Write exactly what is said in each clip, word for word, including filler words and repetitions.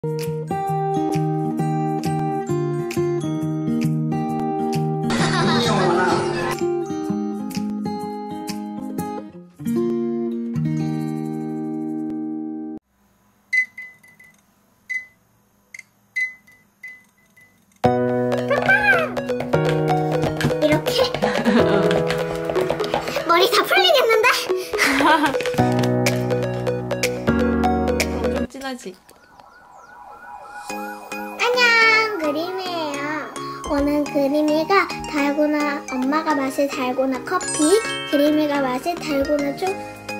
이렇게? 머리 다 풀리겠는데? 엄청 진하지? 안녕, 그림이에요. 오늘 그림이가 달고나, 엄마가 마실 달고나 커피, 그림이가 마실 달고나 초,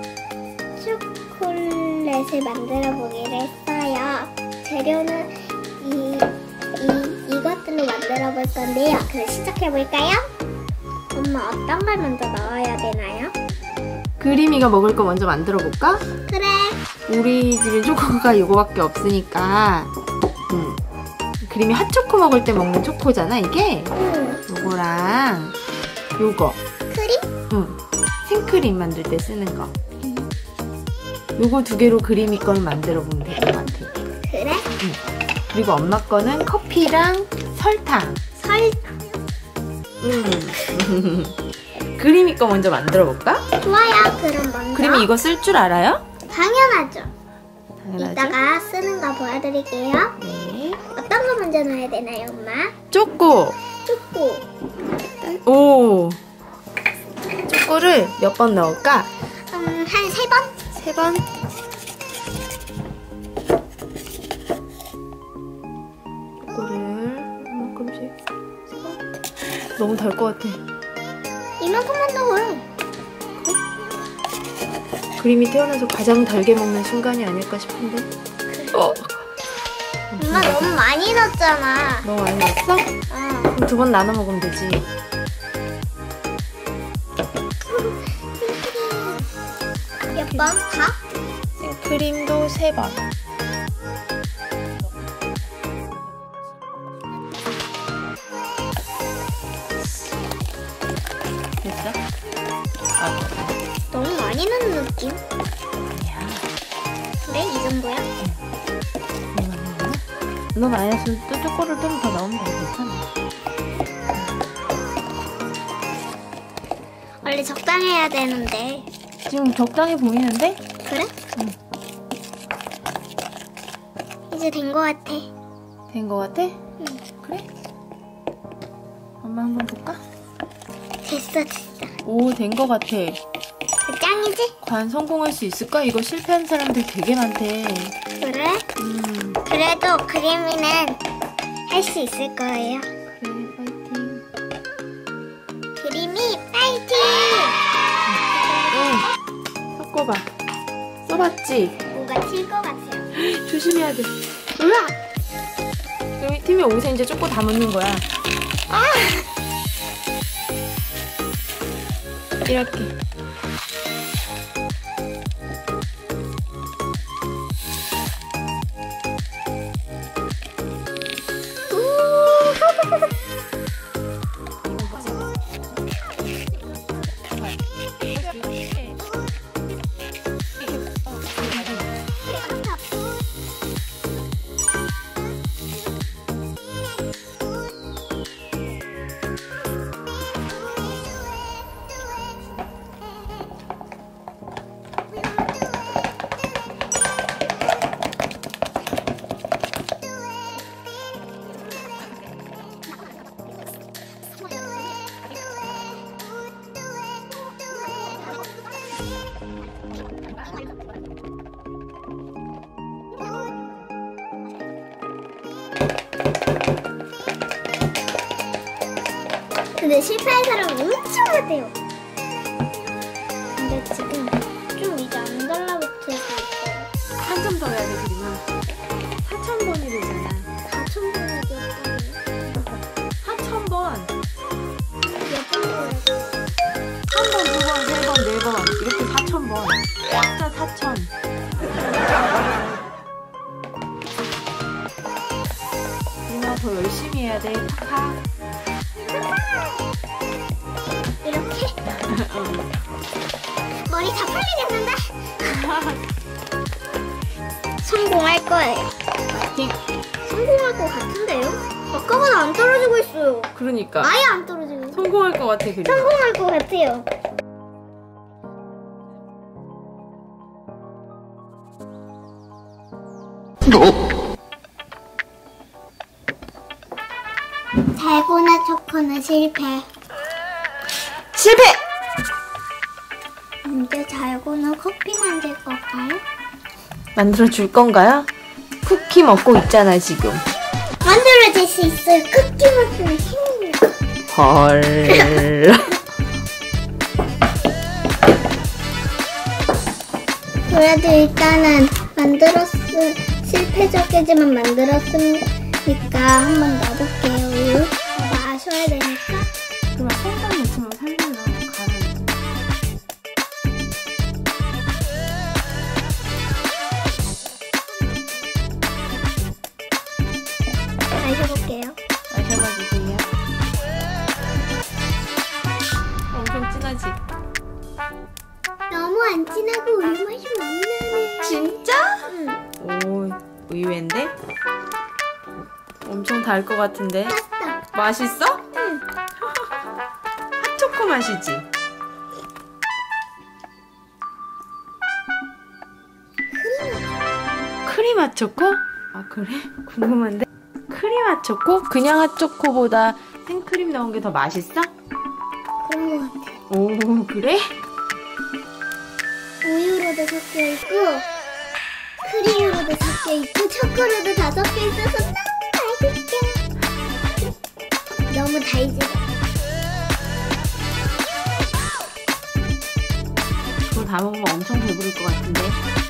초콜릿을 만들어 보기로 했어요. 재료는 이, 이, 이것들로 만들어 볼 건데요. 그럼 시작해 볼까요? 엄마, 어떤 걸 먼저 넣어야 되나요? 그림이가 먹을 거 먼저 만들어 볼까? 그래. 우리 집에 초코가 이거밖에 없으니까 음. 그림이 핫초코 먹을 때 먹는 초코잖아 이게? 응. 요거랑 요거 크림? 응. 생크림 만들 때 쓰는 거 요거 두 개로 그림이 걸 만들어 보면 될 것 같아. 그래? 응. 그리고 엄마 거는 커피랑 설탕. 설탕. 음. 그림이 거 먼저 만들어 볼까? 좋아요. 그럼 먼저. 그림이 이거 쓸 줄 알아요? 당연하죠. 당연하죠. 이따가 쓰는 거 보여드릴게요. 네. 어떤 거 먼저 넣어야 되나요, 엄마? 초코. 초코. 오. 초코를 몇 번 넣을까? 음, 한 세 번? 세 번. 초코를 이만큼씩 세 번. 너무 달 것 같아. 이만큼만 넣어요. 그림이 태어나서 가장 달게 먹는 순간이 아닐까 싶은데. 어. 엄마 너무 많이 넣었잖아. 너무 많이 넣었어? 어. 그럼 두 번 나눠 먹으면 되지. 몇 번? 다? 크림도 세 번. 됐어? 아, 너무 많이 넣는 느낌? 아니야. 그래? 이 정도야? 너무 많이 넣나? 너 많이 넣었으면 또 초코를 좀 더 넣으면 돼. 괜찮아. 원래 적당해야 되는데. 지금 적당히 보이는데? 그래? 응. 이제 된 거 같아. 된 거 같아? 응. 그래? 엄마 한번 볼까? 됐어, 진짜. 오, 된 거 같아. 짱이지? 과연 성공할 수 있을까? 이거 실패한 사람들 되게 많대. 그래? 음, 그래도 그림이는 할 수 있을 거예요. 그래, 파이팅. 그림이 파이팅! 응, 섞어봐. 써봤지? 뭐가 튈 것 같아요. 조심해야 돼. 으악! 여기 팀이 여기서 이제 초코 다 묻는 거야. 아! 이렇게. 근데 실패한 사람 엄청 많대요. 근데 지금 좀 이제 안 달라붙을 수 있어요. 한 점 더 해야 돼, 그림은. 사천 번이 되잖아. 사천 번이 되었거든요. 사천 번. 몇번 해야 돼? 한 번, 두 번, 세 번, 네 번. 이렇게 사천 번. 진짜 사천. 그림아, 더 열심히 해야 돼. 팍팍. 이렇게? 머리 다 풀리겠는데? 성공할 거예요. 파이팅. 성공할 것 같은데요? 아까보다 안 떨어지고 있어요. 그러니까 아예 안 떨어지고 있어요. 성공할 것 같아. 그리마. 성공할 것 같아요. 달고나 초코는 실패. 실패. 이제 달고나 커피 만들 걸까요? 만들어 줄 건가요? 쿠키 먹고 있잖아 지금. 만들어질 수 있어요. 쿠키 맛은 힘입니다. 헐. 그래도 일단은 만들었으 실패적이지만 만들었으니까 한번 넣어볼게요. 우유 마셔야 되니까. 그럼 설탕 넣으면 살살로 갈아야지. 마셔볼게요. 마셔봐주세요. 엄청 진하지? 너무 안 진하고 우유 맛이 많이 나네. 진짜? 응. 오, 의외인데? 엄청 달 것 같은데? 맛있다. 맛있어? 응. 핫초코 맛이지? 크림 핫초코? 아 그래? 궁금한데? 크림 핫초코? 그냥 핫초코보다 생크림 넣은 게 더 맛있어? 그런 것 같아. 오 그래? 우유로도 섞여 있고 크림으로도 섞여 있고 초코로도 다 섞여 있어서 너무 맛있죠. 너무 달지. 그거 다 먹으면 엄청 배부를 것 같은데?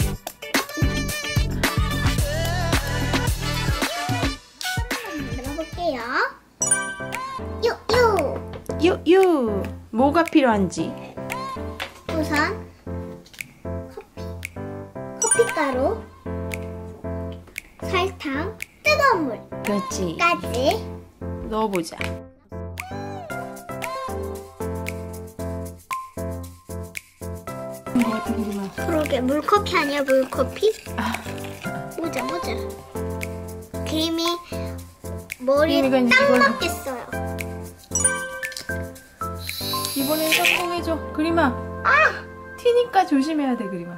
들어볼게요. 요요. 유유 뭐가 필요한지. 우선 커피, 커피가루, 설탕, 뜨거운 그렇지. 물까지. 넣어보자. 것 같은 그림아. 그러게 물커피 아니야 물커피? 아, 보자 보자. 그림이 머리에 그림이가 이제 딱 이걸- 맞겠어요. 이번엔 성공해줘. 그림아. 아! 튀니까 조심해야 돼, 그림아.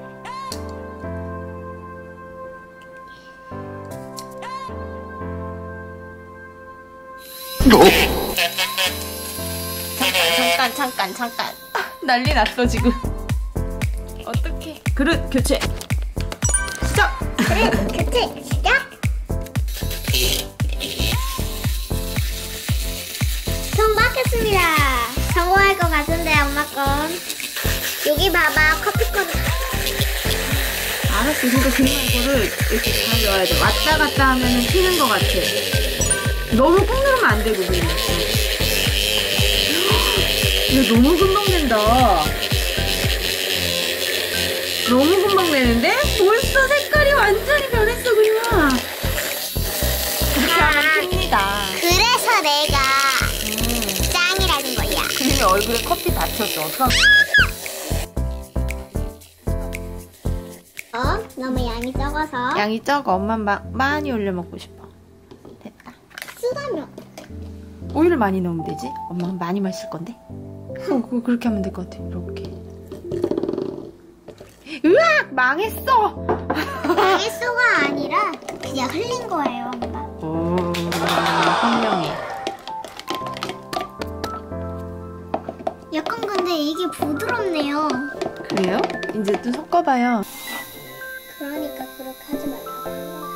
잠깐, 잠깐, 잠깐. 아, 난리 났어, 지금. 어떡해. 그릇 교체. 시작! 그래 그치 시작. 성 받겠습니다. 성공할 것 같은데 엄마 건. 여기 봐봐 커피 건. 알았어. 그러니까 그림아 이거를 이렇게 잘 넣어야 돼. 왔다 갔다 하면 튀는 것 같아. 너무 꾹 누르면 안 되고, 그림아. 이거 너무 금방 된다. 너무 금방 되는데? 벌써 색깔이 완전히 변했어, 그림아. 이렇게 하면 튑니다. 그래서 내가 음. 짱이라는 거야. 그림이 얼굴에 커피 다쳤어. 어떡하면. 어? 너무 양이 적어서 양이 적어. 엄마 마, 많이 올려 먹고 싶어. 됐다. 쓰다면 오일을 많이 넣으면 되지? 엄마는 많이 마실 건데? 어, 그거 그렇게 하면 될 것 같아. 이렇게. 으악! 망했어! 망했어가 아니라 그냥 흘린 거예요 엄마. 오, 현명해. 약간 근데 이게 부드럽네요. 그래요? 이제 또 섞어봐요. 그러니까 그렇게 하지 말라고.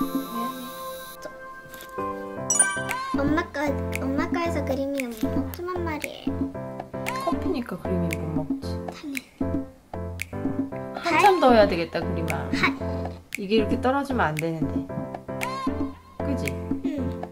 엄마 거, 엄마 거에서 그림이 못 먹지만 말이에요. 커피니까 그림이 못 먹지. 타네. 한참 더 해야 되겠다, 그림아. 한. 이게 이렇게 떨어지면 안 되는데. 그지? 응.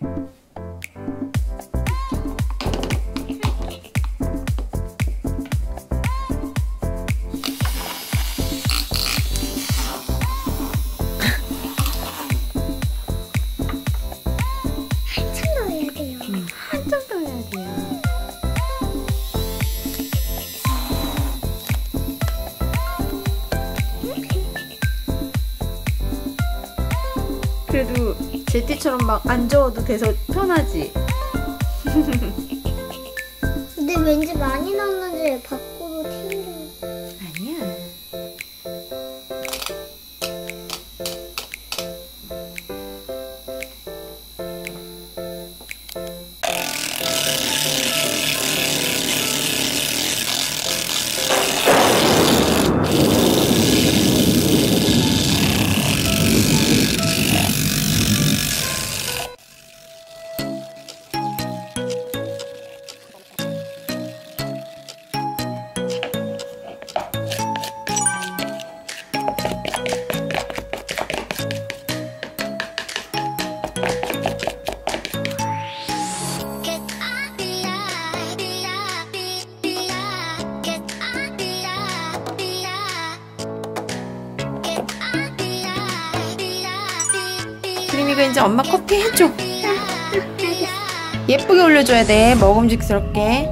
한참 더 해야 돼요. 응. 한참 더 해야 돼요. 제티처럼 막 안 저어도 돼서 편하지? 근데 왠지 많이 넣었는지 밖으로 튀는. 아니야. 그림이가 이제 엄마 커피 해줘. 예쁘게 올려줘야 돼. 먹음직스럽게.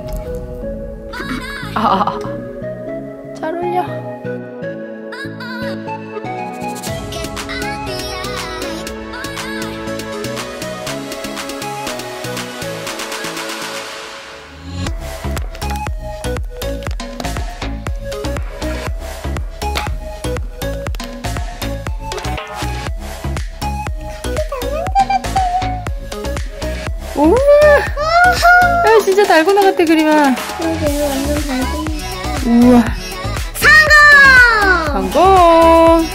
아, 잘 올려. 우와! 야, 진짜 달고나 같아, 그림아. 그러게 완전 달콤해. 우와. 성공! 성공!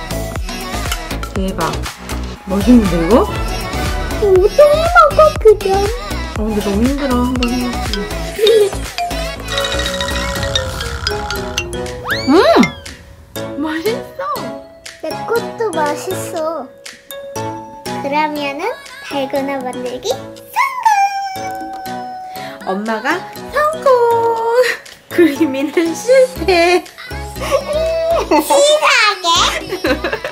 대박. 멋있는데, 이거? 또 해먹어 그럼. 어, 근데 너무 힘들어. 한번 해먹기. 음! 맛있어! 내 것도 맛있어. 그러면은 달고나 만들기 엄마가 성공! 그림이는 실패! 시작해.